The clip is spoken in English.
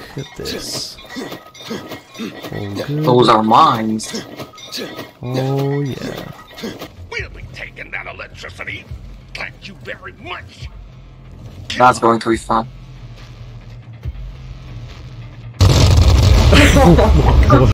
at this. Oh, good. Those are mines. Oh, yeah. We'll be taking that electricity. Thank you very much. That's going to be fun. Oh my god.